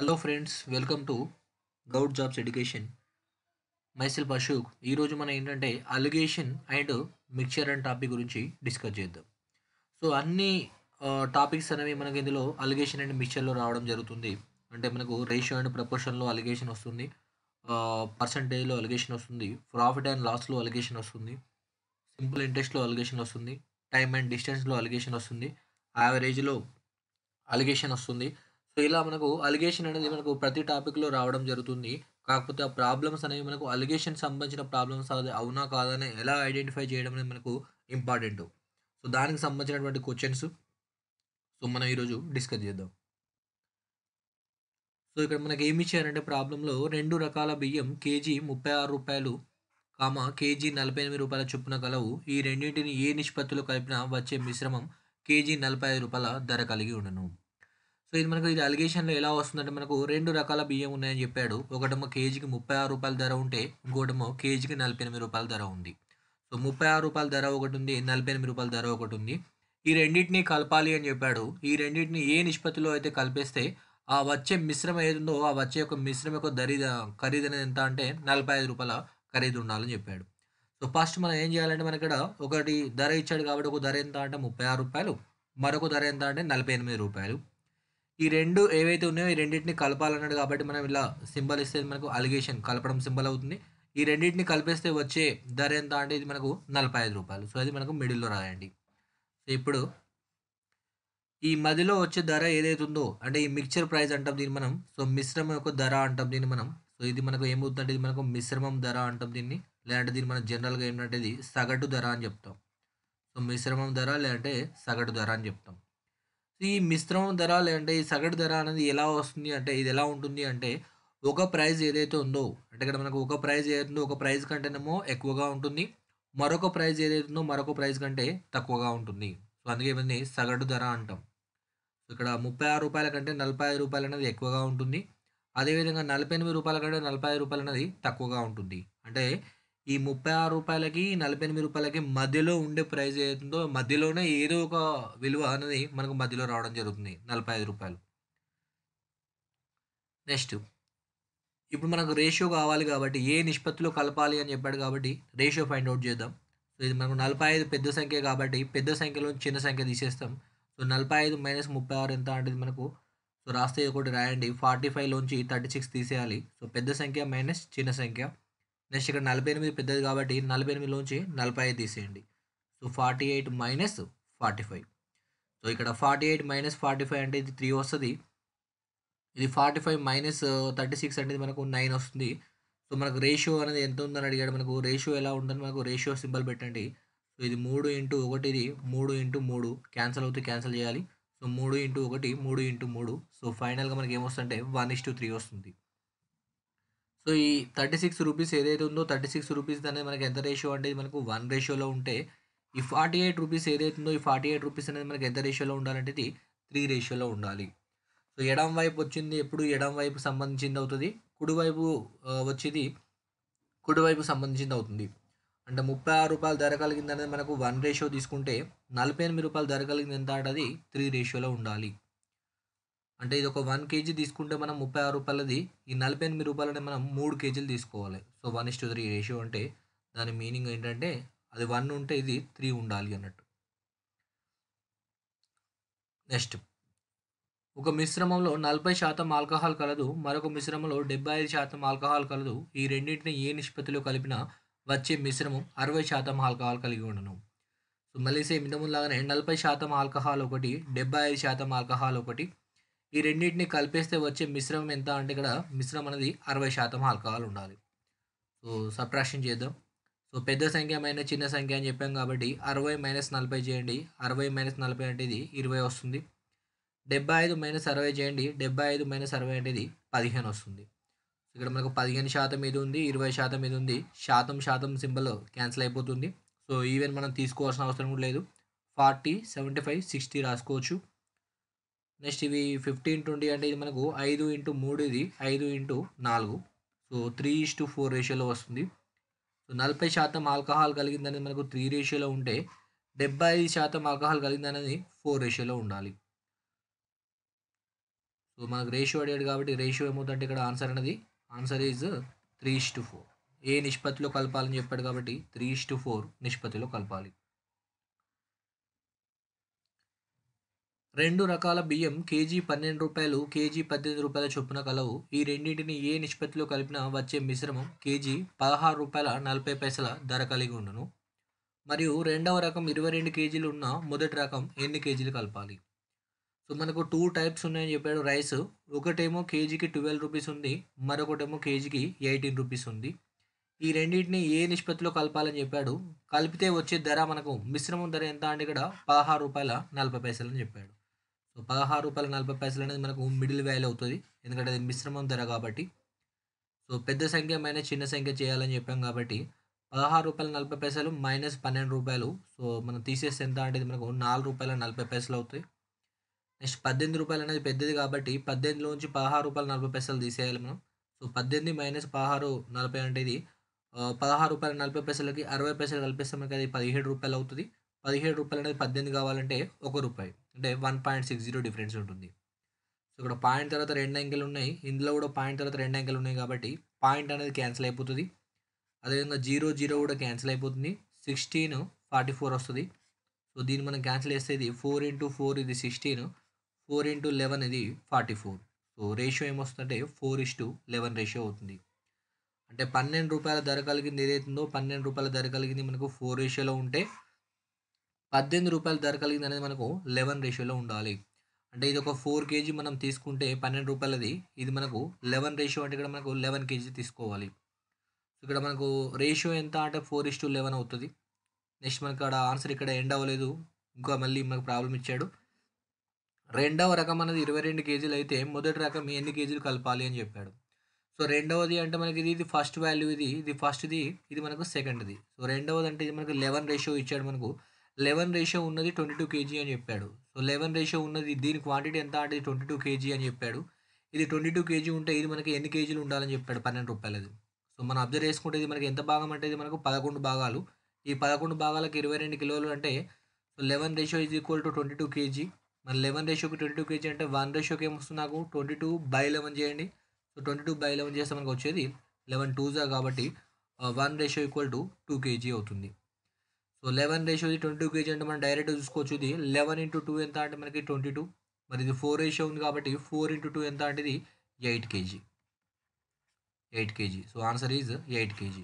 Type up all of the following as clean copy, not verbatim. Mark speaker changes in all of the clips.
Speaker 1: Hello friends, welcome to Goud jobs education. Myself Ashok. ఈరోజు మనం ఏంటంటే alligation and mixture and topic గురించి డిస్కస్ చేద్దాం. సో అన్ని టాపిక్స్ అనేవి మనకి ఇందులో అలిగేషన్ అండ్ మిక్చర్లో రావడం జరుగుతుంది. అంటే మనకు రేషియో అండ్ ప్రపోర్షన్లో అలిగేషన్ వస్తుంది, పర్సంటేజ్లో అలిగేషన్ వస్తుంది, ప్రాఫిట్ అండ్ లాస్లో అలిగేషన్ వస్తుంది, సింపుల్ ఇంట్రెస్ట్‌లో అలిగేషన్ వస్తుంది, టైమ్ అండ్ డిస్టెన్స్‌లో అలిగేషన్ వస్తుంది, యావరేజ్‌లో అలిగేషన్ వస్తుంది. సో, ఇలా మనకు అలిగేషన్ అనేది మనకు ప్రతి టాపిక్‌లో రావడం జరుగుతుంది. కాకపోతే ఆ ప్రాబ్లమ్స్ అనేవి మనకు అలిగేషన్‌కి సంబంధించిన ప్రాబ్లమ్స్ అది అవునా? కాదా? అని ఎలా ఐడెంటిఫై చేయడం అనేది మనకు ఇంపార్టెంటు. సో, దానికి సంబంధించినటువంటి క్వెషన్స్ మనం ఈరోజు డిస్కస్ చేద్దాం. సో, ఇక్కడ మనకి ఏమి ఇచ్చారంటే ప్రాబ్లమ్‌లో 2 రకాల బియ్యం కేజీ రూ. 36, కేజీ రూ. 48 చొప్పున కలవు. ఈ రెండింటిని ఏ నిష్పత్తిలో కలిపినా వచ్చే మిశ్రమం కేజీ రూ. 45 ధర కలిగి ఉండును. సో, ఇది అలిగేషన్‌లో ఎలా వస్తుందంటే మనకు 2 రకాల బియ్యం ఉన్నాయని చెప్పాడు. ఒకటేమో కేజీకి రూ. 36 ధర ఉంటే, ఇంకోటేమో కేజీకి రూ. 48 ధర ఉంది. సో, రూ. 36 ధర ఒకటుంది, రూ. 48 ధర ఒకటుంది. ఈ రెండిటిని కలపాలి అని చెప్పాడు. ఈ రెండిటిని ఏ నిష్పత్తిలో అయితే కలిపేస్తే ఆ వచ్చే మిశ్రమం ఏదుందో ఆ వచ్చే యొక్క మిశ్రమం యొక్క ఖరీదనేది ఎంత అంటే రూ. 45 ఖరీదు ఉండాలని చెప్పాడు. సో, ఫస్ట్ మనం ఏం చేయాలంటే మనకిక్కడ ఒకటి ధర ఇచ్చాడు కాబట్టి ఒక ధర ఎంత అంటే రూ. 36, మరొక ధర ఎంత అంటే రూ. 48. ఈ 2 ఏవైతే ఉన్నాయో ఈ రెండిటిని కలపాలన్నాడు కాబట్టి మనం ఇలా సింబల్ ఇస్తే మనకు అలిగేషన్ కలపడం సింబల్ అవుతుంది. ఈ రెండిటిని కలిపేస్తే వచ్చే ధర ఎంత అంటే ఇది మనకు రూ. 45. సో, అది మనకు మిడిల్‌లో రాయండి. సో, ఇప్పుడు ఈ మధ్యలో వచ్చే ధర ఏదైతే ఉందో అంటే ఈ మిక్స్చర్ ప్రైస్ అంటాం దీన్ని మనం. సో, మిశ్రమం యొక్క ధర అంటాం దీన్ని మనం. సో, ఇది మనకు ఏమవుతుందంటే ఇది మనకు మిశ్రమం ధర అంటాం దీన్ని. లేదంటే దీన్ని మనం జనరల్‌గా ఏంటంటే ఇది సగటు ధర అని చెప్తాం. సో, మిశ్రమం ధర లేదంటే సగటు ధర అని చెప్తాం. ఈ మిశ్రమం ధర లేదంటే ఈ సగటు ధర అనేది ఎలా వస్తుంది అంటే ఇది ఎలా ఉంటుంది అంటే ఒక ప్రైస్ ఏదైతే ఉందో అంటే ఇక్కడ మనకు ఒక ప్రైస్ ఏదైతే ఉందో ఒక ప్రైస్ కంటేనేమో ఎక్కువగా ఉంటుంది. మరొక ప్రైస్ ఏదైతే ఉందో మరొక ప్రైస్ కంటే తక్కువగా ఉంటుంది. సో, అందుకే ఇవన్నీ సగటు ధర అంటాం. సో, ఇక్కడ రూ. 36 కంటే రూ. 45 అనేది ఎక్కువగా ఉంటుంది. అదేవిధంగా రూ. 48 కంటే రూ. 45 అనేది తక్కువగా ఉంటుంది. అంటే ఈ రూ. 36కి, రూ. 48కి మధ్యలో ఉండే ప్రైస్ ఏదైతుందో మధ్యలోనే ఏదో ఒక విలువ అనేది మనకు మధ్యలో రావడం జరుగుతుంది. రూ. 45. నెక్స్ట్ ఇప్పుడు మనకు రేషియో కావాలి కాబట్టి ఏ నిష్పత్తిలో కలపాలి అని చెప్పాడు కాబట్టి రేషియో ఫైండ్ ఔట్ చేద్దాం. సో, ఇది మనకు 45 పెద్ద సంఖ్య కాబట్టి పెద్ద సంఖ్యలో చిన్న సంఖ్య తీసేస్తాం. సో, 45 మైనస్ 36 ఎంత అంటే ఇది మనకు సో, రాస్తే ఒకటి రాయండి. 45 లోంచి 36 తీసేయాలి. సో, పెద్ద సంఖ్య మైనస్ చిన్న సంఖ్య. నెక్స్ట్ ఇక్కడ 48 పెద్దది కాబట్టి 48 లోంచి 45 తీసేయండి. So, 48 minus 45. సో, ఇక్కడ 48 మైనస్ 45 అంటే ఇది 3 వస్తది. ఇది 45 మైనస్ 36 అంటే ఇది మనకు 9 వస్తుంది. సో, మనకు రేషియో అనేది ఎంత ఉందని అడిగాడు. మనకు రేషియో ఎలా ఉందని మనకు రేషియో సింబల్ పెట్టండి. సో, ఇది 3 ఇంటూ 1 ఇది 3 ఇంటూ 3 క్యాన్సల్ అవుతే క్యాన్సల్ చేయాలి. సో, 3 ఇంటూ 1 3 ఇంటూ 3 సో, ఫైనల్‌గా మనకి ఏమొస్తుందంటే 1:3 వస్తుంది. సో, ఈ రూ. 36 ఏదైతే ఉందో రూ. 36 అనేది మనకి ఎంత రేషియో అంటే ఇది మనకు 1 రేషియోలో ఉంటే, ఈ రూ. 48 ఏదైతే ఉందో ఈ రూ. 48 అనేది మనకి ఎంత రేషియోలో ఉండాలంటే ఇది 3 రేషియోలో ఉండాలి. సో, ఎడమ వైపు వచ్చింది ఎప్పుడు ఎడమ వైపు సంబంధించింది అవుతది. కుడివైపు వచ్చేది కుడివైపుకు సంబంధించింది అవుతుంది. అంటే రూ. 36 ధర కలిగిందనేది మనకు 1 రేషియో తీసుకుంటే, రూ. 48 ధర కలిగింది ఎంత అంటే అది 3 రేషియోలో ఉండాలి. అంటే ఇది ఒక 1 కేజీ తీసుకుంటే మనం రూ. 36ది ఈ రూ. 48 మనం 3 కేజీలు తీసుకోవాలి. సో, 1:3 రేషియో అంటే దాని మీనింగ్ ఏంటంటే అది 1 ఉంటే ఇది 3 ఉండాలి అన్నట్టు. నెక్స్ట్ ఒక మిశ్రమంలో 40% ఆల్కహాల్ కలదు. మరొక మిశ్రమంలో 75% ఆల్కహాల్ కలదు. ఈ రెండింటిని ఏ నిష్పత్తిలో కలిపినా వచ్చే మిశ్రమం 60% ఆల్కహాల్ కలిగి ఉండును. సో, మళ్ళీ సేమ్ ఇంతకుముందులాగానే 40% ఆల్కహాల్ ఒకటి, 75% ఆల్కహాల్ ఒకటి. ఈ రెండింటిని కలిపేస్తే వచ్చే మిశ్రమం ఎంత అంటే ఇక్కడ మిశ్రమం అనేది 60% ఆల్కహాల్ ఉండాలి. సో, సబ్ట్రాక్షన్ చేద్దాం. సో, పెద్ద సంఖ్య మైనస్ చిన్న సంఖ్య అని చెప్పాం కాబట్టి 60 మైనస్ 40 చేయండి. 60 మైనస్ 40 అంటే ఇది 20 వస్తుంది. 75 మైనస్ 60 చేయండి. 75 మైనస్ 60 అంటే ఇది 15 వస్తుంది. ఇక్కడ మనకు 15% ఇది ఉంది. 20% ఇది ఉంది. శాతం శాతం సింబల్ క్యాన్సిల్ అయిపోతుంది. సో, ఈవెన్ మనం తీసుకోవాల్సిన అవసరం కూడా లేదు. 40, 75, 60 రాసుకోవచ్చు. నెక్స్ట్ ఇవి 15, 20 అంటే ఇది మనకు 5 ఇంటూ 3 ఇది 5 ఇంటూ 4. సో, 3:4 రేషియోలో వస్తుంది. సో, 40% ఆల్కహాల్ కలిగిందనేది మనకు 3 రేషియోలో ఉంటే, 75% ఆల్కహాల్ కలిగిందనేది 4 రేషియోలో ఉండాలి. సో మనకు రేషియో అడిగాడు కాబట్టి రేషియో ఏమవుతుందంటే ఇక్కడ ఆన్సర్ ఈజ్ 3:4. ఏ నిష్పత్తిలో కలపాలని చెప్పాడు కాబట్టి 3:4 నిష్పత్తిలో కలపాలి. 2 రకాల బియ్యం కేజీ రూ. 12, కేజీ రూ. 18 చొప్పున కలవు. ఈ రెండింటిని ఏ నిష్పత్తిలో కలిపినా వచ్చే మిశ్రమం కేజీ రూ. 16.40 ధర కలిగి ఉండును. మరియు రెండవ రకం 22 కేజీలు ఉన్న మొదటి రకం ఎన్ని కేజీలు కలపాలి? సో మనకు 2 టైప్స్ ఉన్నాయని చెప్పాడు రైస్. ఒకటేమో కేజీకి రూ. 12 ఉంది. మరొకటేమో కేజీకి రూ. 18 ఉంది. ఈ రెండింటిని ఏ నిష్పత్తిలో కలపాలని చెప్పాడు. కలిపితే వచ్చే ధర మనకు మిశ్రమం ధర ఎంత అంటే ఇక్కడ రూ. 16.40 అని చెప్పాడు. సో రూ. 16.40 అనేది మనకు మిడిల్ వాల్యూ అవుతుంది. ఎందుకంటే అది మిశ్రమం ధర కాబట్టి. సో పెద్ద సంఖ్య మైనస్ చిన్న సంఖ్య చేయాలని చెప్పాం కాబట్టి రూ. 16.40 మైనస్ రూ. 12. సో మనం తీసేస్తే ఎంత అంటే ఇది మనకు రూ. 4.40 అవుతాయి. నెక్స్ట్ రూ. 18 అనేది పెద్దది కాబట్టి 18లోంచి రూ. 16.40 తీసేయాలి మనం. సో 18 మైనస్ 16.40 అంటే ఇది రూ. 16.40కి 60 పైసలు కలిపిస్తే మనకి అది రూ. 17 అవుతుంది. రూ. 17 అనేది 18 కావాలంటే రూ. 1 అంటే 1.60 డిఫరెన్స్ ఉంటుంది. సో ఇక్కడ పాయింట్ తర్వాత 2 అంకెలు ఉన్నాయి. ఇందులో కూడా పాయింట్ తర్వాత 2 అంకెలు ఉన్నాయి కాబట్టి పాయింట్ అనేది క్యాన్సిల్ అయిపోతుంది. అదేవిధంగా 0 కూడా క్యాన్సిల్ అయిపోతుంది. 1644 వస్తుంది. సో దీన్ని మనం క్యాన్సిల్ చేస్తే ఇది 4 × 4 ఇది 16, 4 × 11 ఇది 44. సో రేషియో ఏమొస్తుందంటే 4:11 రేషియో అవుతుంది. అంటే రూ. 12 ధర కలిగింది ఏదైతుందో రూ. 12 ధర కలిగింది మనకు 4 రేషియోలో ఉంటే రూ. 18 ధర కలిగింది అనేది మనకు 11 రేషియోలో ఉండాలి. అంటే ఇది ఒక 4 కేజీ మనం తీసుకుంటే రూ. 12 ఇది మనకు 11 రేషియో అంటే ఇక్కడ మనకు 11 కేజీ తీసుకోవాలి. ఇక్కడ మనకు రేషియో ఎంత అంటే 4:11 అవుతుంది. నెక్స్ట్ మనకు ఇక్కడ ఆన్సర్ ఇక్కడ ఎండ్ అవ్వలేదు. ఇంకా మళ్ళీ మనకు ప్రాబ్లం ఇచ్చాడు. రెండవ రకం అనేది 22 కేజీలు అయితే మొదటి రకం ఎన్ని కేజీలు కలపాలి అని చెప్పాడు. సో రెండవది అంటే మనకి ఇది ఫస్ట్ వాల్యూ ఇది ఫస్ట్‌ది, ఇది మనకు సెకండ్‌ది. సో రెండవది అంటే ఇది మనకు 11 రేషియో ఇచ్చాడు మనకు. 11 రేషియో ఉన్నది 22 కేజీ అని చెప్పాడు. సో 11 రేషియో ఉన్నది దీని క్వాంటిటీ ఎంత అంటే 22 కేజీ అని చెప్పాడు. ఇది 22 కేజీ ఉంటే ఇది మనకి ఎన్ని కేజీలు ఉండాలని చెప్పాడు రూ. 12. సో మనం అబ్జర్వ్ చేసుకుంటే ఇది మనకి ఎంత భాగం అంటే ఇది మనకు 11 భాగాలు. ఈ 11 భాగాలకు 22 కిలోలు అంటే 11 ratio is equal to 22 K G. మరి 11 రేషియోకి 22 కేజీ అంటే 1 రేషియోకి ఏమొస్తుంది నాకు 22/11 చేయండి. సో 22/11 చేస్తే మనకు వచ్చేది 11 2 కాబట్టి 1 రేషియో ఈక్వల్ టు 2 కేజీ అవుతుంది. సో 11 రేషియో 22 కేజీ అంటే మనం డైరెక్ట్‌గా చూసుకోవచ్చు. ఇది 11 × 2 ఎంత అంటే మనకి 22. మరి ఇది 4 రేషియో ఉంది కాబట్టి 4 × 2 ఎంత అంటే ఇది 8 kg. 8 kg. So answer is 8 kg.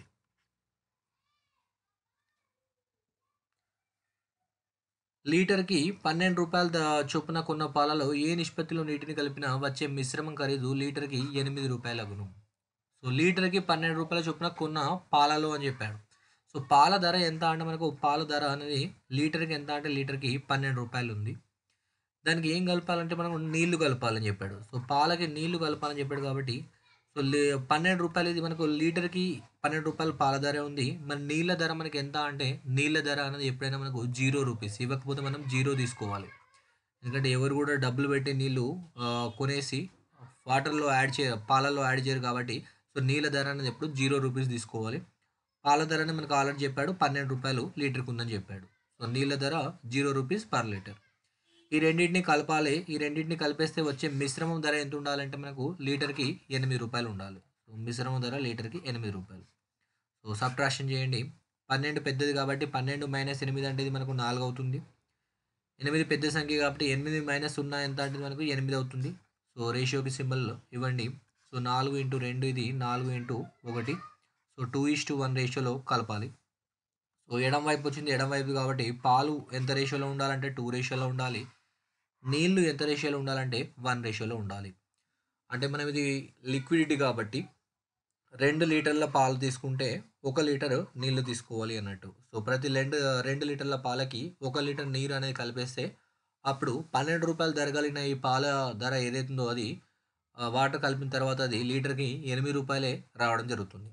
Speaker 1: లీటర్‌కి రూ. 12 చొప్పున కొన్న పాలలో ఏ నిష్పత్తిలో నీటిని కలిపినా వచ్చే మిశ్రమం ఖరీదు లీటర్‌కి రూ. 8 అగును. సో లీటర్‌కి రూ. 12 చొప్పున కొన్న పాలలో అని చెప్పాడు. సో పాల ధర ఎంత అంటే మనకు పాల ధర అనేది లీటర్‌కి ఎంత అంటే లీటర్‌కి రూ. 12 ఉంది. దానికి ఏం కలపాలంటే మనం నీళ్లు కలపాలని చెప్పాడు. సో పాలకి నీళ్లు కలపాలని చెప్పాడు కాబట్టి సో రూ. 12 ఇది మనకు లీటర్‌కి రూ. 12 పాల ధర ఉంది. మరి నీళ్ళ ధర మనకి ఎంత అంటే నీళ్ళ ధర అనేది ఎప్పుడైనా మనకు రూ. 0 ఇవ్వకపోతే మనం 0 తీసుకోవాలి. ఎందుకంటే ఎవరు కూడా డబ్బులు పెట్టి నీళ్ళు కొనేసి పాలలో యాడ్ చేయరు కాబట్టి సో నీళ్ళ ధర అనేది ఎప్పుడు రూ. 0 తీసుకోవాలి. పాల ధర అనేది మనకు ఆల్రెడీ చెప్పాడు రూ. 12 లీటర్‌కి ఉందని చెప్పాడు. సో నీళ్ళ ధర రూ. 0 పర్ లీటర్. ఈ రెండింటిని కలపాలి. ఈ రెండింటిని కలిపేస్తే వచ్చే మిశ్రమం ధర ఎంత ఉండాలంటే మనకు లీటర్‌కి రూ. 8 ఉండాలి. సో మిశ్రమం ధర లీటర్‌కి రూ. 8. సో సబ్ట్రాక్షన్ చేయండి. 12 పెద్దది కాబట్టి 12 - 8 అంటే ఇది మనకు 4 అవుతుంది. 8 పెద్ద సంఖ్య కాబట్టి 8 - 0 ఎంత అంటే మనకు 8 అవుతుంది. సో రేషియోకి సింబల్ ఇవ్వండి. సో 4 × 2 ఇది 4 × 1. సో 2:1 రేషియోలో కలపాలి. సో ఎడమ వైపు వచ్చింది ఎడమ వైపు కాబట్టి పాలు ఎంత రేషియోలో ఉండాలంటే 2 రేషియోలో ఉండాలి. నీళ్లు ఎంత రేషియోలో ఉండాలంటే 1 రేషియోలో ఉండాలి. అంటే మనం ఇది లిక్విడిటీ కాబట్టి 2 లీటర్ల పాలు తీసుకుంటే 1 లీటర్ నీళ్లు తీసుకోవాలి అన్నట్టు. సో ప్రతి 2 లీటర్ల పాలకి 1 లీటర్ నీరు అనేది కలిపేస్తే అప్పుడు రూ. 12 ధర కలిగిన ఈ పాల ధర ఏదైతుందో అది వాటర్ కలిపిన తర్వాత అది లీటర్‌కి రూ. 8 రావడం జరుగుతుంది.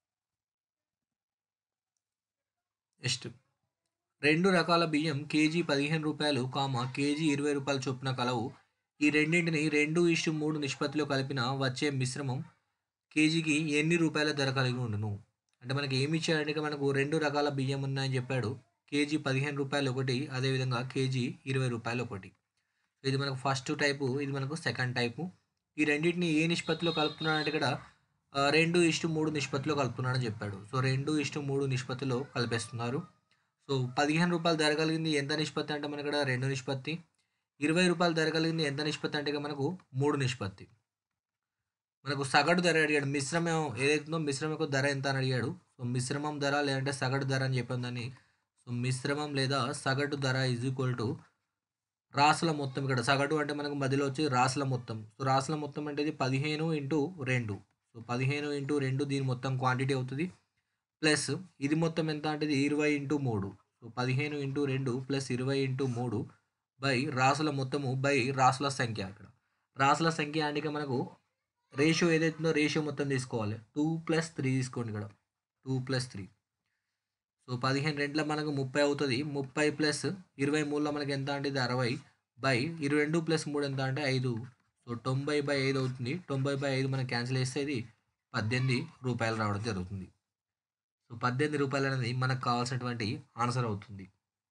Speaker 1: నెక్స్ట్ 2 రకాల బియ్యం కేజీ రూ. 15, కేజీ రూ. 20 చొప్పున కలవు. ఈ రెండింటిని 2:3 నిష్పత్తిలో కలిపినా వచ్చే మిశ్రమం కేజీకి ఎన్ని రూపాయల ధర కలిగి ఉండును? అంటే మనకి ఏమి ఇచ్చాడంటే మనకు 2 రకాల బియ్యం ఉన్నాయని చెప్పాడు. కేజీ రూ. 15 ఒకటి, అదేవిధంగా కేజీ రూ. 20 ఒకటి. ఇది మనకు ఫస్ట్ టైపు, ఇది మనకు సెకండ్ టైపు. ఈ రెండిటిని ఏ నిష్పత్తిలో కలుపుతున్నాడంటే ఇక్కడ 2:3 నిష్పత్తిలో కలుపుతున్నాడని చెప్పాడు. సో, 2:3 నిష్పత్తిలో కలిపేస్తున్నారు. సో, రూ. 15 ధర కలిగింది ఎంత నిష్పత్తి అంటే మనకిక్కడ 2 నిష్పత్తి. రూ. 20 ధర కలిగింది ఎంత నిష్పత్తి అంటే ఇక మనకు 3 నిష్పత్తి. మనకు సగటు ధర అడిగాడు. మిశ్రమం ఏదైతుందో మిశ్రమం యొక్క ధర ఎంత అని అడిగాడు. సో, మిశ్రమం ధర లేదంటే సగటు ధర అని చెప్పాం దాన్ని. సో, మిశ్రమం లేదా సగటు ధర ఈజ్ ఈక్వల్ టు రాసుల మొత్తం. ఇక్కడ సగటు అంటే మనకు మధ్యలో వచ్చి రాసుల మొత్తం. సో, రాసుల మొత్తం అంటే ఇది 15 ఇంటూ 2. సో, 15 ఇంటూ 2 దీని మొత్తం క్వాంటిటీ అవుతది. ప్లస్ ఇది మొత్తం ఎంత అంటే ఇది 20 into 3. So, 15 into 2 plus 20 into 3 by రాసుల మొత్తము బై రాసుల సంఖ్య. ఇక్కడ రాసుల సంఖ్య అంటే ఇక మనకు రేషియో ఏదైతుందో రేషియో మొత్తం తీసుకోవాలి. 2+3 తీసుకోండి ఇక్కడ. 2+3. సో, 15 రెంట్ల మనకు 30 అవుతది. 30 ప్లస్ 23లో మనకి ఎంత అంటే ఇది 60 బై 22 ప్లస్ 3 ఎంత అంటే 5. సో, 90/5 అవుతుంది. 90/5 మనం క్యాన్సిల్ చేస్తే ఇది రూ. 18 రావడం జరుగుతుంది. సో, రూ. 18 అనేది మనకు కావాల్సినటువంటి ఆన్సర్ అవుతుంది.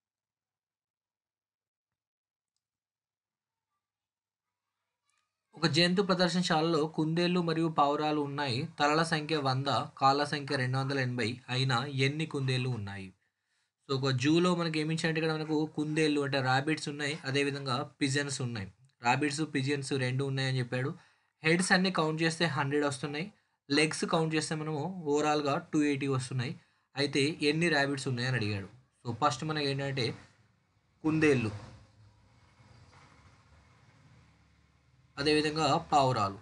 Speaker 1: ఒక జంతు ప్రదర్శనశాలలో కుందేళ్లు మరియు పావురాలు ఉన్నాయి. తలల సంఖ్య 100, కాళ్ళ సంఖ్య 280 అయినా ఎన్ని కుందేళ్లు ఉన్నాయి? సో, ఒక జూలో మనకి ఏమి ఇచ్చారంటే ఇక్కడ మనకు కుందేళ్లు అంటే రాబిట్స్ ఉన్నాయి. అదేవిధంగా పిజన్స్ ఉన్నాయి. రాబిట్స్, పిజన్స్ 2 ఉన్నాయని చెప్పాడు. హెడ్స్ అన్ని కౌంట్ చేస్తే 100 వస్తున్నాయి. లెగ్స్ కౌంట్ చేస్తే మనము ఓవరాల్‌గా 280 వస్తున్నాయి. అయితే ఎన్ని రాబిట్స్ ఉన్నాయని అడిగాడు. సో, ఫస్ట్ మనకి ఏంటంటే కుందేళ్లు, అదేవిధంగా పావురాలు.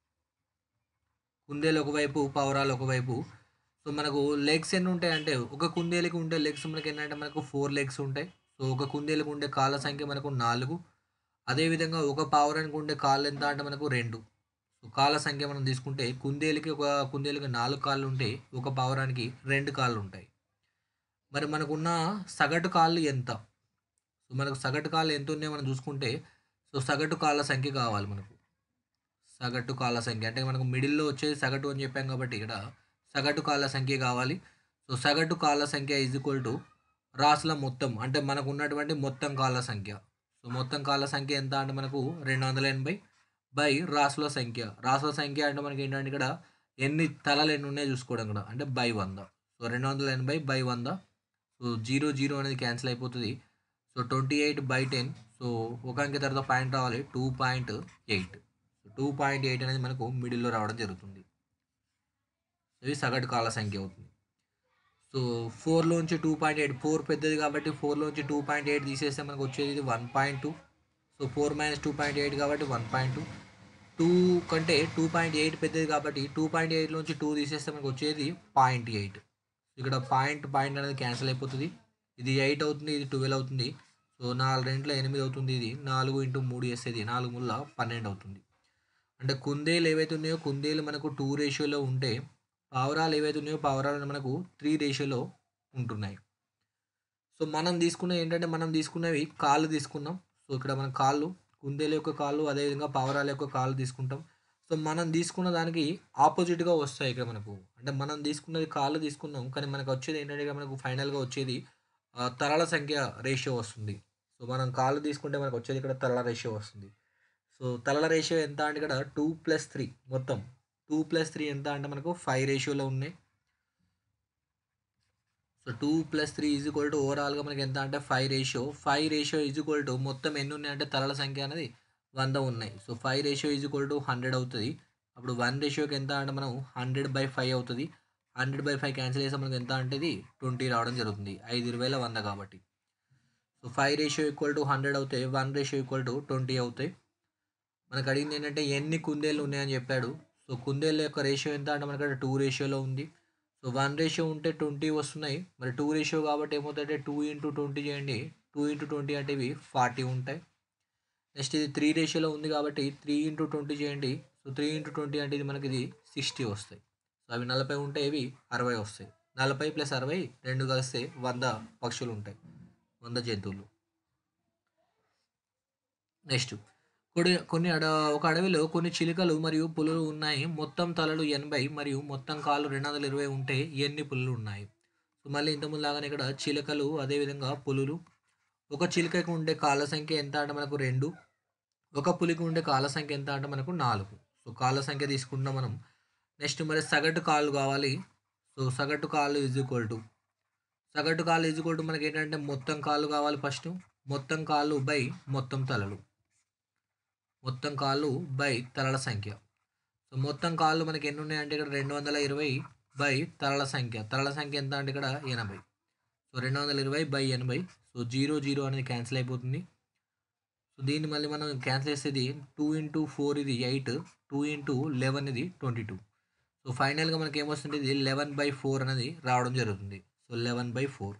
Speaker 1: కుందేలు ఒకవైపు, పావురాలు ఒకవైపు. సో, మనకు లెగ్స్ ఎన్ని ఉంటాయంటే ఒక కుందేలుకి ఉండే లెగ్స్ మనకి ఏంటంటే మనకు 4 లెగ్స్ ఉంటాయి. సో, ఒక కుందేలుకి ఉండే కాళ్ళ సంఖ్య మనకు 4. అదేవిధంగా ఒక పావురానికి ఉండే కాళ్ళు ఎంత అంటే మనకు 2. సో, కాళ్ళ సంఖ్య మనం తీసుకుంటే కుందేలుకి 4 కాళ్ళు ఉంటే ఒక పావురానికి 2 కాళ్ళు ఉంటాయి. మరి మనకున్న సగటు కాళ్ళు ఎంత? సో, మనకు సగటు కాళ్ళు ఎంత ఉన్నాయో మనం చూసుకుంటే సో, సగటు కాళ్ళ సంఖ్య కావాలి మనకు. సగటు కాళ్ళ సంఖ్య అంటే మనకు మిడిల్‌లో వచ్చేది సగటు అని చెప్పాం కాబట్టి ఇక్కడ సగటు కాళ్ళ సంఖ్య కావాలి. సో, సగటు కాళ్ళ సంఖ్య ఈజ్ ఈక్వల్ టు రాసుల మొత్తం అంటే మనకు ఉన్నటువంటి మొత్తం కాళ్ళ సంఖ్య. సో, మొత్తం కాళ్ళ సంఖ్య ఎంత అంటే మనకు 280 బై రాసుల సంఖ్య. రాసుల సంఖ్య అంటే మనకి ఏంటంటే ఇక్కడ ఎన్ని తలలు ఎన్ని ఉన్నాయో చూసుకోవడం ఇక్కడ అంటే బై 100. సో, 280/100. సో, 0, 0 అనేది క్యాన్సిల్ అయిపోతది. సో, 28/10. సో, ఒక అంకె తర్వాత పాయింట్ రావాలి 2.8. 2.8 అనేది మనకు మిడిల్‌లో రావడం జరుగుతుంది. ఇది సగటు కాళ్ళ సంఖ్య అవుతుంది. సో, 4లోంచి 2.8 4 పెద్దది కాబట్టి 4లోంచి 2.8 తీసేస్తే మనకు వచ్చేది ఇది 1.2. సో, 4 - 2.8 కాబట్టి 1.2. 2 కంటే 2.8 పెద్దది కాబట్టి 2.8లోంచి 2 తీసేస్తే మనకు వచ్చేది 0.8. ఇక్కడ పాయింట్ అనేది క్యాన్సిల్ అయిపోతది. ఇది 8 అవుతుంది. ఇది 12 అవుతుంది. సో, 4 రెంట్ల 8 అవుతుంది. ఇది 4 ఇంటూ 3 చేస్తే ఇది 4 ముళ్ళ 12 అవుతుంది. అంటే కుందేలు ఏవైతే ఉన్నాయో కుందేలు మనకు 2 రేషియోలో ఉంటే పావురాలు ఏవైతే ఉన్నాయో పావురాలు మనకు 3 రేషియోలో ఉంటున్నాయి. సో, మనం తీసుకున్నవి కాళ్ళు తీసుకున్నాం. సో, ఇక్కడ మనం కాళ్ళు కుందేలు యొక్క కాళ్ళు అదేవిధంగా పావురాల యొక్క కాళ్ళు తీసుకుంటాం. సో, మనం తీసుకున్న దానికి ఆపోజిట్‌గా వస్తాయి ఇక్కడ మనకు. అంటే మనం తీసుకున్నది కాళ్ళు తీసుకున్నాం. కానీ మనకు వచ్చేది ఏంటంటే ఇక మనకు ఫైనల్‌గా వచ్చేది తలల సంఖ్య రేషియో వస్తుంది. సో, మనం కాళ్ళు తీసుకుంటే మనకు వచ్చేది ఇక్కడ తలల రేషియో వస్తుంది. సో, తలల రేషియో ఎంత అంటే ఇక్కడ 2+3 మొత్తం 2+3 ఎంత అంటే మనకు 5 రేషియోలో ఉన్నాయి. సో, 2+3 ఈజ్ ఈక్వల్ టు ఓవరాల్‌గా మనకి ఎంత అంటే 5 ratio. 5 ratio is equal to మొత్తం ఎన్ని ఉన్నాయంటే తలల సంఖ్య అనేది 100 ఉన్నాయి. So, 5 ratio is equal to 100 అవుతది. అప్పుడు 1 రేషియోకి ఎంత అంటే మనం 100/5 అవుతది. 100/5 క్యాన్సిల్ చేస్తే మనకు ఎంత అంటే ఇది 20 రావడం జరుగుతుంది. 5 20ల 100 కాబట్టి. సో, 5 రేషియో ఈక్వల్ టు 100 అవుతాయి. 1 రేషియో ఈక్వల్ టు 20 అవుతాయి. మనకు అడిగింది ఏంటంటే ఎన్ని కుందేళ్ళు ఉన్నాయని చెప్పాడు. సో, కుందేళ్ళ యొక్క రేషియో ఎంత అంటే మనకి 2 రేషియోలో ఉంది. సో, 1 రేషియో ఉంటే 20 వస్తున్నాయి. మరి 2 రేషియో కాబట్టి ఏమవుతుందంటే 2 ఇంటూ 20 చేయండి. 2 ఇంటూ 20 అంటే ఇవి 40 ఉంటాయి. నెక్స్ట్ ఇది 3 రేషియోలో ఉంది కాబట్టి 3 ఇంటూ 20 చేయండి. సో, 3 ఇంటూ 20 అంటే ఇది మనకి ఇది 60 వస్తాయి. సో, అవి 40 ఉంటే ఇవి 60 వస్తాయి. 40 + 60 2 కలిస్తే 100 పక్షులు ఉంటాయి. 100 జంతువులు. నెక్స్ట్ ఒక అడవిలో కొన్ని చిలుకలు మరియు పులులు ఉన్నాయి. మొత్తం తలలు 80 మరియు మొత్తం కాళ్ళు 220 ఉంటే ఎన్ని పులులు ఉన్నాయి? సో, మళ్ళీ ఇంతకుముందు లాగానే ఇక్కడ చిలుకలు అదేవిధంగా పులులు. ఒక చిలుకకి ఉండే కాళ్ళ సంఖ్య ఎంత అంటే మనకు 2. ఒక పులికి ఉండే కాళ్ళ సంఖ్య ఎంత అంటే మనకు 4. కాళ్ళ సంఖ్య తీసుకుంటున్నాం మనం. నెక్స్ట్ మరి సగటు కాళ్ళు కావాలి. సగటు కాళ్ళు ఈజ్ ఈక్వల్ టు మనకేంటంటే మొత్తం కాళ్ళు కావాలి ఫస్టు. మొత్తం కాళ్ళు బై మొత్తం తలలు. మొత్తం కాళ్ళు బై తలల సంఖ్య. మొత్తం కాళ్ళు మనకి ఎన్ని ఉన్నాయంటే ఇక్కడ 220 బై తలల సంఖ్య. తలల సంఖ్య ఎంత అంటే ఇక్కడ 80. 220 బై 80. 0, 0 అనేది క్యాన్సిల్ అయిపోతుంది. దీన్ని మళ్ళీ మనం క్యాన్సిల్ చేసేది 2 ఇంటూ 4 ఇది 8, 2 ఇంటూ 11 ఇది 22. ఫైనల్గా మనకి ఏమొస్తుంది, ఇది 11/4 అనేది రావడం జరుగుతుంది. 11/4.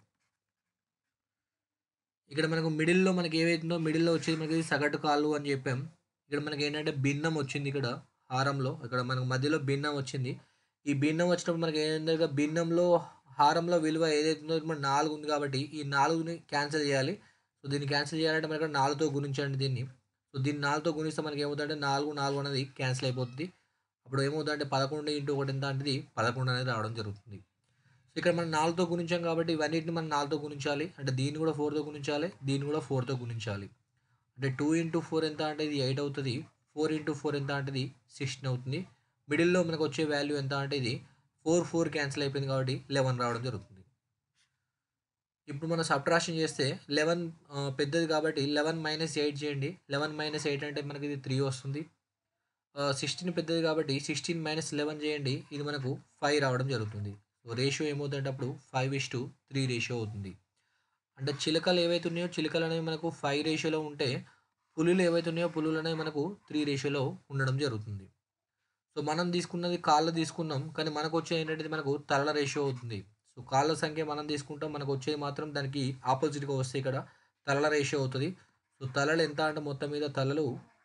Speaker 1: ఇక్కడ మనకు మిడిల్‌లో మనకి ఏవైతుందో మిడిల్‌లో వచ్చేది మనకి సగటు కాళ్ళు అని చెప్పాం. ఇక్కడ మనకి ఏంటంటే భిన్నం వచ్చింది ఇక్కడ హారంలో. ఇక్కడ మనకు మధ్యలో భిన్నం వచ్చింది. ఈ భిన్నం వచ్చినప్పుడు మనకి ఏంటంటే భిన్నంలో హారంలో విలువ ఏదైతుందో ఇప్పుడు 4 ఉంది కాబట్టి ఈ 4ని క్యాన్సిల్ చేయాలి. దీన్ని క్యాన్సిల్ చేయాలంటే మనకి 4తో గుణించండి దీన్ని. దీన్ని 4తో గుణిస్తే మనకి ఏమవుతుందంటే 4, 4 అనేది క్యాన్సిల్ అయిపోతుంది. అప్పుడు ఏమవుతుందంటే 11 ఇంటూ 1 ఎంత అంటే 11 అనేది రావడం జరుగుతుంది. ఇక్కడ మనం 4తో గుణించాం కాబట్టి ఇవన్నిటిని మనం 4తో గుణించాలి. అంటే దీన్ని కూడా 4తో గుణించాలి, దీన్ని కూడా 4తో గుణించాలి. అంటే 2 ఇంటూ 4 ఎంత అంటే ఇది 8 అవుతుంది. 4 ఇంటూ 4 ఎంత అంటే ఇది 16 అవుతుంది. మిడిల్‌లో మనకు వచ్చే వాల్యూ ఎంత అంటే ఇది 4, 4 క్యాన్సిల్ అయిపోయింది కాబట్టి 11 రావడం జరుగుతుంది. ఇప్పుడు మనం సబ్ట్రాక్షన్ చేస్తే 11 పెద్దది కాబట్టి 11 - 8 చేయండి. 11 - 8 అంటే మనకి ఇది 3 వస్తుంది. 16 పెద్దది కాబట్టి 16 - 11 చేయండి. ఇది మనకు 5 రావడం జరుగుతుంది. రేషియో ఏమవుతుందంటే అప్పుడు 5:3 రేషియో అవుతుంది. అంటే చిలకలు ఏవైతే ఉన్నాయో చిలకలు అనేవి మనకు 5 రేషియోలో ఉంటే, పులులు ఏవైతే ఉన్నాయో పులులు అనేవి మనకు 3 రేషియోలో ఉండడం జరుగుతుంది. మనం తీసుకున్నది కాళ్ళు తీసుకున్నాం. కానీ మనకు వచ్చేది ఏంటంటే మనకు తలల రేషియో అవుతుంది. కాళ్ళ సంఖ్య మనం తీసుకుంటాం. మనకు వచ్చేది మాత్రం దానికి ఆపోజిట్‌గా వస్తే ఇక్కడ తలల రేషియో అవుతది. తలలు ఎంత అంటే మొత్తం మీద తలల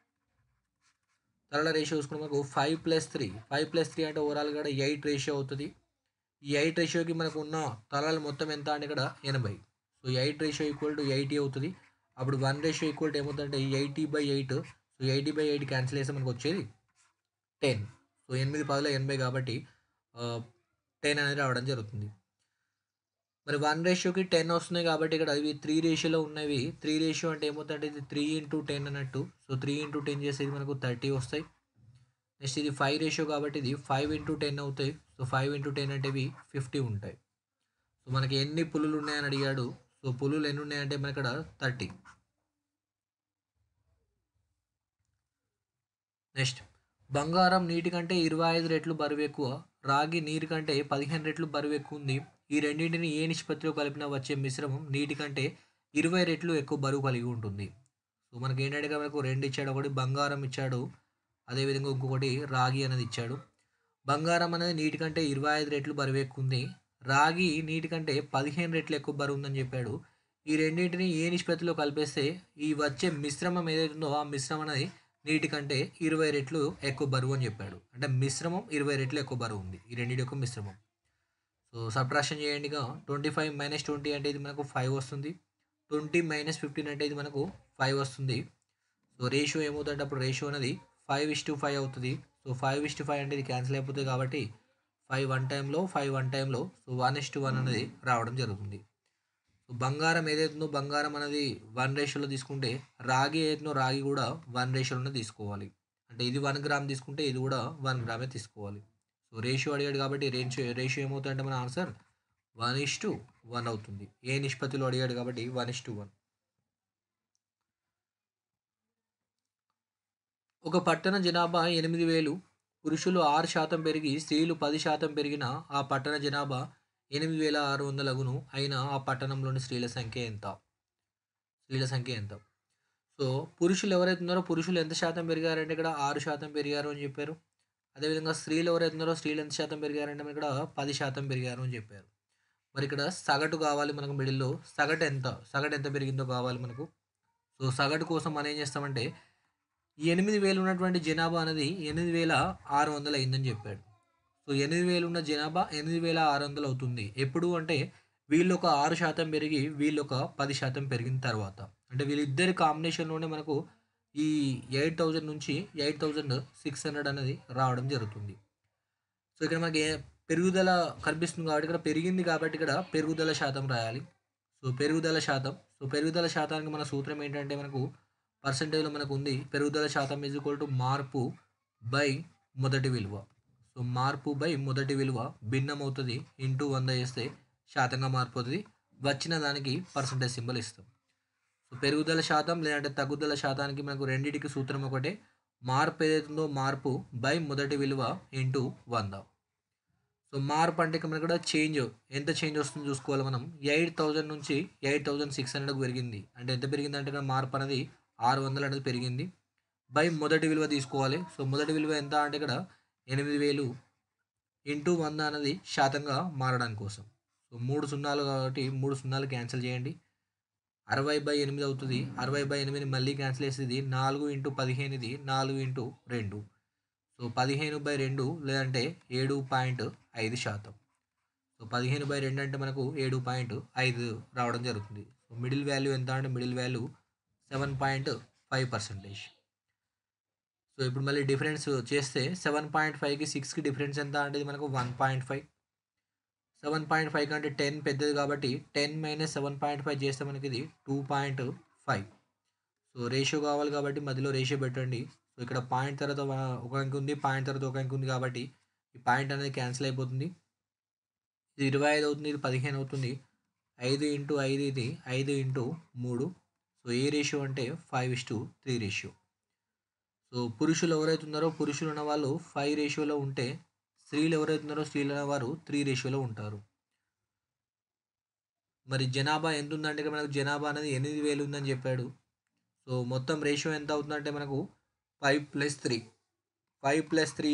Speaker 1: రేషియో చూసుకుంటే మనకు 5+3 అంటే ఓవరాల్‌గా 8 రేషియో అవుతది. ఈ 8 రేషియోకి మనకు ఉన్న తలలు మొత్తం ఎంత అంటే ఇక్కడ 80. 8 రేషియో ఈక్వల్ టు 80 అవుతది. అప్పుడు 1 రేషియో ఈక్వల్ టు ఏమవుతుందంటే 80/8. 80/8 క్యాన్సిల్ చేస్తే మనకు వచ్చేది 10. 8 10 80 కాబట్టి 10 అనేది రావడం జరుగుతుంది. మరి 1 రేషియోకి 10 వస్తున్నాయి కాబట్టి ఇక్కడ ఇవి 3 రేషియోలో ఉన్నవి. 3 రేషియో అంటే ఏమవుతుందంటే ఇది 3 ఇంటూ 10 అన్నట్టు. 3 ఇంటూ 10 చేస్తే మనకు 30 వస్తాయి. నెక్స్ట్ ఇది 5 రేషియో కాబట్టి ఇది 5 ఇంటూ 10 అవుతాయి. 5 ఇంటూ 10 అంటే ఇవి 50 ఉంటాయి. మనకి ఎన్ని పులులు ఉన్నాయని అడిగాడు. పులులు ఎన్ని ఉన్నాయంటే మనకి ఇక్కడ 30. నెక్స్ట్ బంగారం నీటి కంటే 25 రెట్లు బరువు ఎక్కువ, రాగి నీరు కంటే 15 రెట్లు బరువు ఎక్కువ ఉంది. ఈ రెండింటిని ఏ నిష్పత్తిలో కలిపినా వచ్చే మిశ్రమం నీటి కంటే 20 రెట్లు ఎక్కువ బరువు కలిగి ఉంటుంది. మనకి ఏంటంటే మనకు 2 ఇచ్చాడు. ఒకటి బంగారం ఇచ్చాడు, అదేవిధంగా ఇంకొకటి రాగి అనేది ఇచ్చాడు. బంగారం అనేది నీటి కంటే 25 రెట్లు బరువు ఎక్కువ ఉంది, రాగి నీటి కంటే 15 రెట్లు ఎక్కువ బరువు ఉందని చెప్పాడు. ఈ రెండింటిని ఏ నిష్పత్తిలో కలిపేస్తే ఈ వచ్చే మిశ్రమం ఏదైతే ఉందో ఆ మిశ్రమం అనేది నీటి కంటే 20 రెట్లు ఎక్కువ బరువు అని చెప్పాడు. అంటే మిశ్రమం 20 రెట్లు ఎక్కువ బరువు ఉంది, ఈ రెండింటి యొక్క మిశ్రమం. సబ్ట్రాక్షన్ చేయండి. 25 - 20 అంటే ఇది మనకు 5 వస్తుంది. 20 - 15 అంటే ఇది మనకు 5 వస్తుంది. రేషియో ఏమవుతుందంటే అప్పుడు రేషియో అనేది 5:5 అవుతుంది. 5:5 అంటే ఇది క్యాన్సిల్ అయిపోతుంది కాబట్టి 5 వన్ టైంలో 5 వన్ టైంలో 1:1 అనేది రావడం జరుగుతుంది. బంగారం ఏదైతుందో బంగారం అనేది 1 రేషియోలో తీసుకుంటే, రాగి ఏదైతుందో రాగి కూడా 1 రేషియోలోనే తీసుకోవాలి. అంటే ఇది 1 గ్రామ్ తీసుకుంటే ఇది కూడా 1 గ్రామే తీసుకోవాలి. రేషియో అడిగాడు కాబట్టి రేషియో ఏమవుతుందంటే మన ఆన్సర్ 1:1 అవుతుంది. ఏ నిష్పత్తిలో అడిగాడు కాబట్టి 1:1. ఒక పట్టణ జనాభా 8,000, పురుషులు 6% పెరిగి స్త్రీలు 10% పెరిగిన ఆ పట్టణ జనాభా 8,600 అయినా ఆ పట్టణంలోని స్త్రీల సంఖ్య ఎంత? పురుషులు ఎవరైతే ఉన్నారో పురుషులు ఎంత శాతం పెరిగారంటే ఇక్కడ 6% పెరిగారు అని చెప్పారు. అదేవిధంగా స్త్రీలు ఎవరైతే ఉన్నారో స్త్రీలు ఎంత శాతం పెరిగారంటే మనకి ఇక్కడ 10% పెరిగారు అని చెప్పారు. మరి ఇక్కడ సగటు కావాలి మనకు మిడిల్‌లో. సగటు ఎంత పెరిగిందో కావాలి మనకు. సగటు కోసం మనం ఏం చేస్తామంటే ఈ 8,000 ఉన్నటువంటి జనాభా అనేది 8,600 అయిందని చెప్పాడు. 8,000 ఉన్న జనాభా 8,600 అవుతుంది. ఎప్పుడు అంటే వీళ్ళొక 6% పెరిగి వీళ్ళొక 10% పెరిగిన తర్వాత. అంటే వీళ్ళిద్దరి కాంబినేషన్‌లోనే మనకు ఈ 8,000 నుంచి 8,600 అనేది రావడం జరుగుతుంది. ఇక్కడ మనకి పెరుగుదల కనిపిస్తుంది కాబట్టి ఇక్కడ పెరిగింది కాబట్టి ఇక్కడ పెరుగుదల శాతం రాయాలి. పెరుగుదల శాతానికి మన సూత్రం ఏంటంటే మనకు పర్సెంటేజ్‌లో మనకు ఉంది. పెరుగుదల శాతం ఈజ్ ఈక్వల్ టు మార్పు బై మొదటి విలువ. సో, మార్పు బై మొదటి విలువ భిన్నమవుతది. ఇంటూ 100 చేస్తే శాతంగా మారిపోతది. వచ్చిన దానికి పర్సెంటేజ్ సింబల్ ఇస్తాం. సో, పెరుగుదల శాతం లేదంటే తగ్గుదల శాతానికి మనకు రెండిటికి సూత్రం ఒకటే. మార్పు ఏదైతుందో మార్పు బై మొదటి విలువ ఇంటూ 100. సో, మార్పు అంటే ఇక్కడ మనకు కూడా చేంజ్ ఎంత చేంజ్ వస్తుందో చూసుకోవాలి మనం. 8000 నుంచి 8600కు పెరిగింది. అంటే ఎంత పెరిగిందంటే ఇక్కడ మార్పు అనేది 600 అనేది పెరిగింది. బై మొదటి విలువ తీసుకోవాలి. సో, మొదటి విలువ ఎంత అంటే ఇక్కడ 8000 ఇంటూ 100 అనేది శాతంగా మారడానికి కోసం. సో, 3 సున్నాలు కాబట్టి 3 సున్నాలు క్యాన్సిల్ చేయండి. 60/8 అవుతది. 60/8 మళ్ళీ క్యాన్సిల్ చేస్తే ఇది 4 ఇంటూ 15 ఇది 4 ఇంటూ 2. సో, 15/2 లేదంటే 7.5%. సో, 15/2 అంటే మనకు 7.5 రావడం జరుగుతుంది. సో, మిడిల్ వాల్యూ ఎంత అంటే మిడిల్ వాల్యూ 7.5%. సో, ఇప్పుడు మళ్ళీ డిఫరెన్స్ చేస్తే 7.5కి 6కి డిఫరెన్స్ ఎంత అంటే ఇది మనకు 1.5. 7.5 కంటే 10 పెద్దది కాబట్టి 10 - 7.5 చేస్తే మనకి ఇది 2.5. సో, రేషియో కావాలి కాబట్టి మధ్యలో రేషియో పెట్టండి. సో, ఇక్కడ పాయింట్ తర్వాత ఒక అంకె ఉంది. పాయింట్ తర్వాత ఒక అంకె ఉంది కాబట్టి ఈ పాయింట్ అనేది క్యాన్సిల్ అయిపోతుంది. ఇది 25 అవుతుంది. ఇది 15 అవుతుంది. 5 ఇంటూ 5 ఇది 5 ఇంటూ 3. సో, ఏ రేషియో అంటే 5:3 రేషియో. సో, పురుషులు ఎవరైతే ఉన్నారో పురుషులు ఉన్నవాళ్ళు 5 రేషియోలో ఉంటే, స్త్రీలు ఎవరైతే ఉన్నారో స్త్రీలు అనేవారు 3 రేషియోలో ఉంటారు. మరి జనాభా ఎంత ఉందంటే ఇక్కడ మనకు జనాభా అనేది 8000 ఉందని చెప్పాడు. సో, మొత్తం రేషియో ఎంత అవుతుందంటే మనకు 5+3. 5+3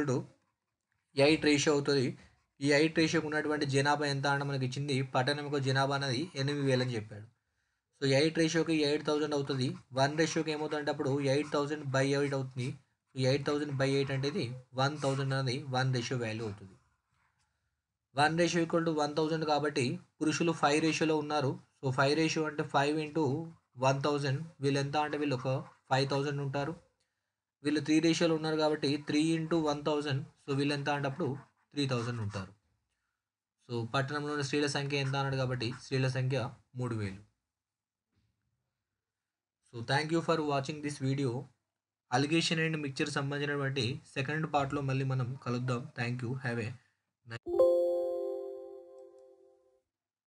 Speaker 1: 8 రేషియో అవుతది. ఈ 8 రేషియోకి ఉన్నటువంటి జనాభా ఎంత అంటే మనకి ఇచ్చింది పట్టణం యొక్క జనాభా అనేది 8000 అని చెప్పాడు. సో, 8 రేషియోకి 8000 అవుతది. 1 రేషియోకి ఏమవుతుందంటే అప్పుడు 8000/8 అవుతుంది. 8000/8 అంటే ఇది 1000 అనేది 1 రేషియో వాల్యూ అవుతుంది. 1 రేషియో ఈక్వల్ టు 1000 కాబట్టి పురుషులు 5 రేషియోలో ఉన్నారు. సో, 5 రేషియో అంటే 5 ఇంటూ 1000 వీళ్ళు ఎంత అంటే వీళ్ళు ఒక 5000 ఉంటారు. వీళ్ళు 3 రేషియోలో ఉన్నారు కాబట్టి 3 ఇంటూ 1000 సో, వీళ్ళు ఎంత అంటే అప్పుడు 3000 ఉంటారు. సో, పట్టణంలోని స్త్రీల సంఖ్య ఎంత అన్నాడు కాబట్టి స్త్రీల సంఖ్య 3000. So, thank you for watching this video. Alligation and mixture సంబంధించినటువంటి సెకండ్ పార్ట్‌లో మళ్ళీ మనం కలుద్దాం. Thank you. Have a nice